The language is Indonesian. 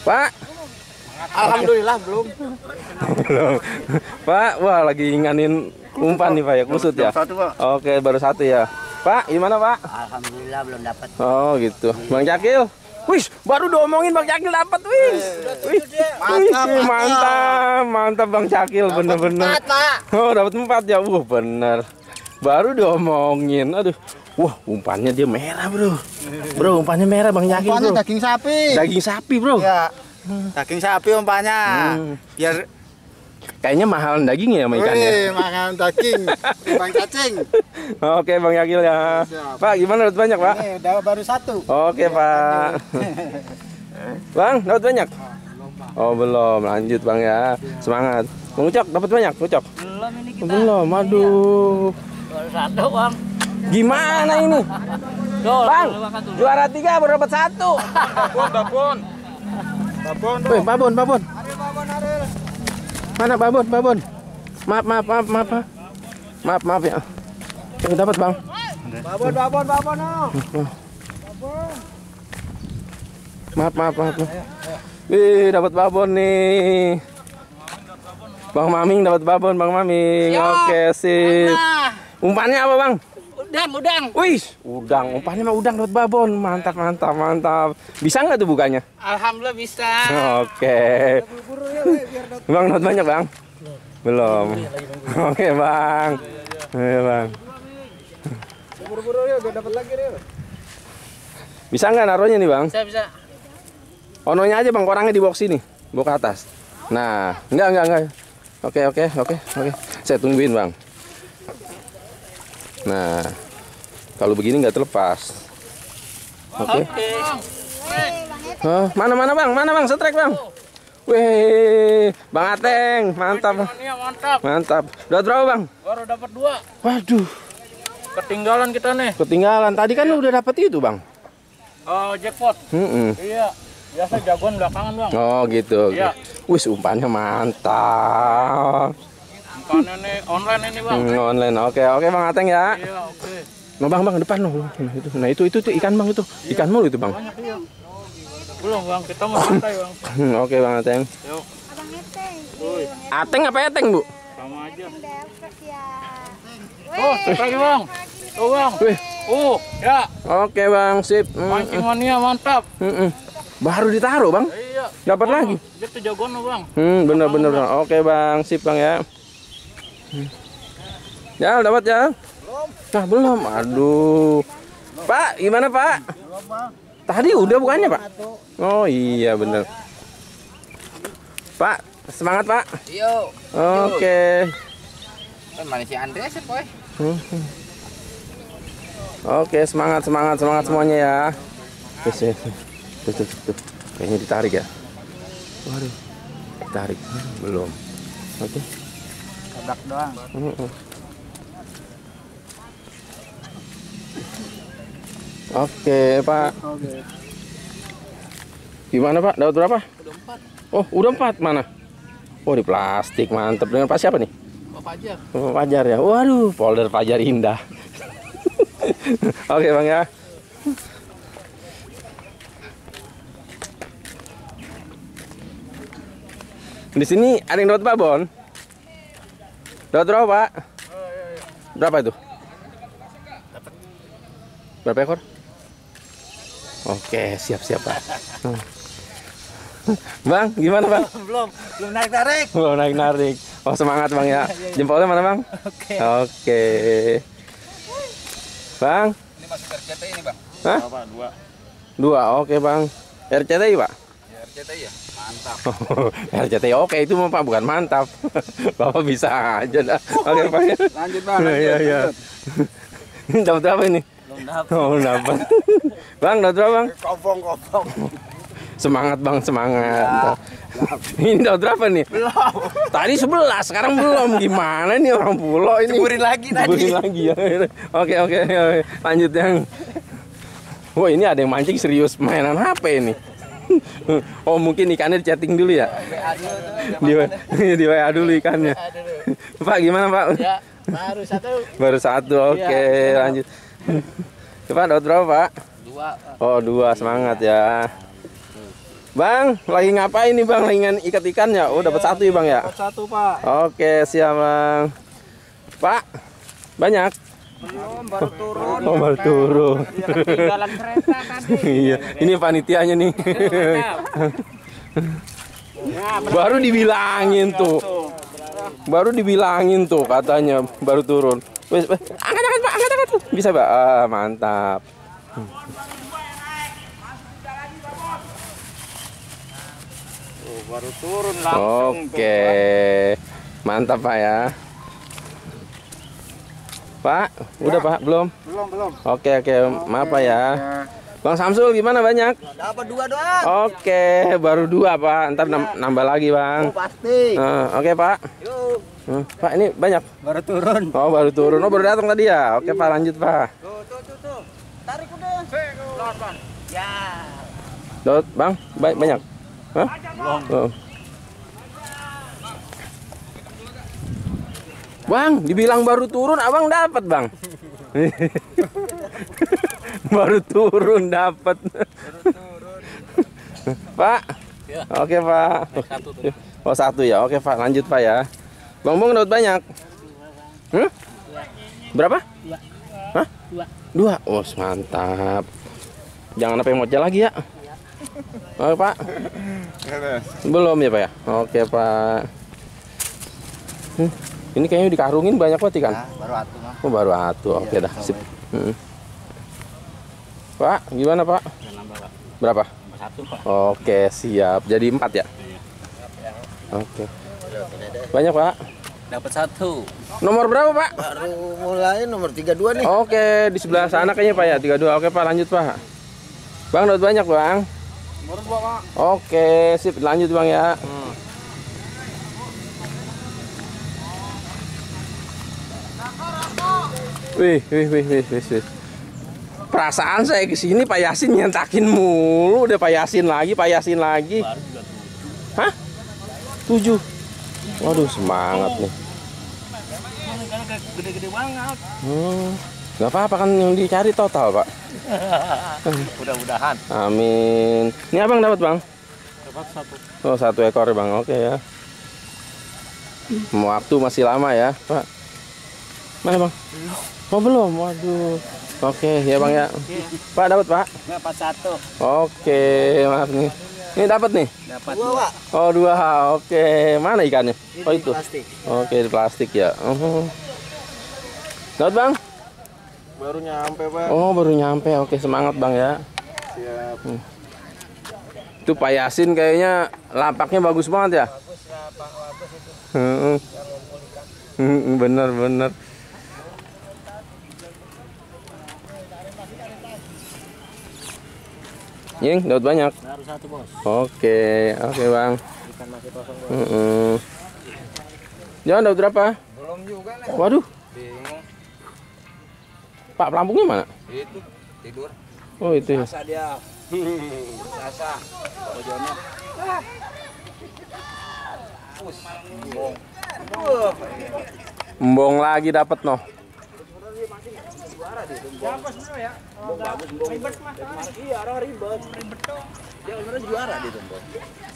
Pak. Alhamdulillah belum. Belum. Pak, wah lagi nganin umpan nih Pak ya, kusut ya. Satu, Pak. Oke, baru satu ya. Pak, gimana Pak? Alhamdulillah belum dapat. Oh gitu. Bang Cakil. Wih, baru diomongin Bang Cakil dapat, wih. Mantap Bang Cakil, bener-bener. Oh, dapat 4 ya. Bener. Baru diomongin. Aduh. Wah, umpannya dia merah, Bro. Bro, umpannya merah Bang Cakil, Bro. Umpannya daging sapi. Daging sapi, Bro. Ya. Daging sapi umpannya. Biar kayaknya mahalan dagingnya sama ikannya. makan daging, bang cacing. Oke Bang Cakil ya. Siap. Pak, gimana dapat banyak, Pak? Udah baru 1. Oke, Pak. Bang, dapat banyak? Oh, belum. Lanjut, Bang ya. Semangat. Bang Ucok, dapat banyak, Ucok? Belum ini kita. Belum, aduh. Baru 1, Bang. Gimana ini? Bang, juara 3 baru dapat 1. Babon. Wih, babon. Mana babon? Maaf ya. Yang dapat, Bang. Babon. Maaf. Wih, dapat babon nih. Bang Maming dapat babon, Bang Maming. Oke, sip. Umpannya apa, Bang? Udang. Wih, udang. Umpannya mah udang dapat babon. Mantap. Bisa nggak tuh bukanya? Alhamdulillah bisa. Oke. Bang, dapat banyak, Bang? Belum. Oke, Bang. Ayo, Bang. Buru-buru ya, udah dapat lagi ya. Bisa nggak naruhnya nih, Bang? Bisa. Ononya aja, Bang, orangnya di box sini. Bawa ke atas. Nah, enggak. Oke. Saya tungguin, Bang. Nah, kalau begini nggak terlepas. Oke. Oh, mana Bang? Setrek, Bang. Wih, Bang Ateng, mantap. Mantap. Dapat berapa, Bang? Baru dapat 2. Waduh, Ketinggalan kita nih. ketinggalan. Tadi kan udah dapat itu, Bang. Oh, jackpot. Iya. Biasa jagoan belakangan, Bang. Oh, gitu. Iya. Wih, umpannya mantap. Umpannya nih online ini, Bang. Online. Oke, Bang Ateng ya. Iya, oke. Nah, Bang, depan loh. Nah, itu ikan, Bang, itu. Ikan mulu itu, Bang. Banyak iya. Belum, Bang. Kita mau santai, Bang. Oke, Bang Ateng. Yuk. Abang Eteng. Ateng apa Eteng, Bu? Sama aja. Dapat ya. Oh, cek lagi, Bang. Tuh, Bang. Wih. Ya. Oke, Bang, sip. Mancing mania mantap. Baru ditaruh, Bang. Iya. Dapat lagi. Dia tuh jagoan lo, Bang. Bener. Oke, Bang, sip, Bang ya. Ya, dapat ya? Nah, belum. Aduh. Pak, gimana, Pak? Tadi udah bukannya, Pak? Oh, iya bener. Pak, semangat, Pak. Yo. Oke. Kan mana si Andreas ya, Boy? Oke, semangat semuanya ya. Tuh. Kayaknya ditarik ya. Waduh. Ditarik. Belum. Oke. Tabrak doang. Oke, Pak. Gimana, Pak? Dapat berapa? Udah 4. Oh, udah 4 mana? Oh, di plastik, mantep. Dengan Pak siapa nih? Pak Fajar. Pak Fajar ya. Waduh, folder Fajar indah. Oke, Bang ya. Di sini ada yang dapat babon. Dapat berapa, Pak? Berapa itu? Berapa ekor? Oke, siap Pak. Bang, gimana, Bang? Belum narik-narik. Belum narik-narik. Oh, semangat, Bang ya. Jempolnya mana, Bang? Oke. Bang. Ini masuk RCTI ini, Bang. Hah? 2. Oke, Bang. RCTI, Pak? Ya, RCTI ya. Mantap. RCTI oke, itu mah Pak, bukan mantap. Bapak bisa aja dah. Oke, Pak. Lanjut, Bang. Iya. Dapat berapa ini? Belum dapat. Oh, dapat. Bang, dapat berapa, Bang? Kopong. Semangat, Bang, semangat. Ini dapat berapa nih? Belum. Tadi 11, sekarang belum. Gimana nih orang pulau ini? Ceburin lagi ya. Oke. Lanjut yang. Wah, ini ada yang mancing serius mainan HP ini. Oh, mungkin ikannya di chatting dulu ya? Di WA dulu ikannya. Pak, gimana, Pak? Ya, Baru satu. Oke, lanjut. Pak, dapat berapa, Pak? 2. Oh, 2, semangat ya. Bang, lagi ngapain nih Bang? Lagi ikat ikan ya? Oh, dapat satu ya Bang ya? Dapat satu, Pak. Oke, siap Bang. Pak, banyak? Belum, baru turun. Oh, baru turun. Iya, ketinggalan kereta tadi. Iya, ini panitianya nih. Baru dibilangin tuh. Baru dibilangin tuh katanya baru turun. Wes, angkat Pak, angkat. Bisa Pak? Ah, mantap. Baru turun langsung. Oke, mantap Pak ya. Pak, udah Pak? Belum? Belum. Oke, maaf Pak ya. Bang Samsul gimana banyak? Dapat 2 doang. Oke, baru 2 Pak. Ntar nambah lagi Bang. Pasti. Oke Pak. Yuk. Pak ini banyak? Baru turun. Oh baru turun. Oh baru datang tadi ya. Oke Pak, lanjut Pak. Tuh. Tarik udah. Lon. Ya. Dot Bang, banyak? Hah? Belum. Oh. Bang, dibilang baru turun, abang dapat Bang. Baru turun dapat. Pak. Oke Pak. Oh satu ya. Oke Pak, lanjut Pak ya. Bang dapat banyak. Berapa? 2. Hah? 2. Oh mantap. Jangan apa yang mocel lagi ya. Oke Pak. Belum ya Pak ya. Oke Pak. Ini kayaknya dikarungin banyak banget ikan. Nah, baru atuh mah. Oh baru atuh. Oke dah. Sip. Pak, gimana Pak? Berapa? Satu, Pak. Oke siap. Jadi 4 ya. Oke. Banyak Pak. Dapat 1. Nomor berapa Pak? Baru mulai nomor 32 nih. Oke, di sebelah sana kayaknya Pak ya, 32. Oke Pak, lanjut Pak. Bang, dapat banyak Bang. Baru 2, Pak. Oke, sip, lanjut Bang ya. Wih. Perasaan saya kesini Pak Yasin nyentakin mulu, udah Pak Yasin lagi. Hah? 7. Waduh, semangat nih. Gede-gede banget. Gak apa-apa kan yang dicari total Pak. Mudah-mudahan. Amin. Ini abang dapat Bang? Dapat 1. Oh 1 ekor Bang, oke ya. Waktu masih lama ya Pak. Mana Bang? Oh belum, waduh. Oke ya Bang ya. Pak dapat Pak? Dapat 1. Oke, maaf nih. Ini dapat nih? Dapat 2, Pak. Oh 2, oke. Mana ikannya? Oh itu. Plastik. Oke di plastik ya. Dapat Bang? Baru nyampe, Pak. Oh baru nyampe, oke semangat Bang ya. Siap. Itu Pak Yasin kayaknya lapaknya bagus banget ya. Bener. Ying, dapat banyak. Baru 1, Bos. Oke Bang. Ikan masih kosong. Jangan dapat berapa? Belum juga nih. Waduh, Bingung. Pak pelampungnya mana? Itu tidur. Oh itu ya. Rasa dia. Rasa. Kalau Jono. Embong lagi dapat noh. Iya, orang ribet. Dia sebenarnya juara di Tumbong.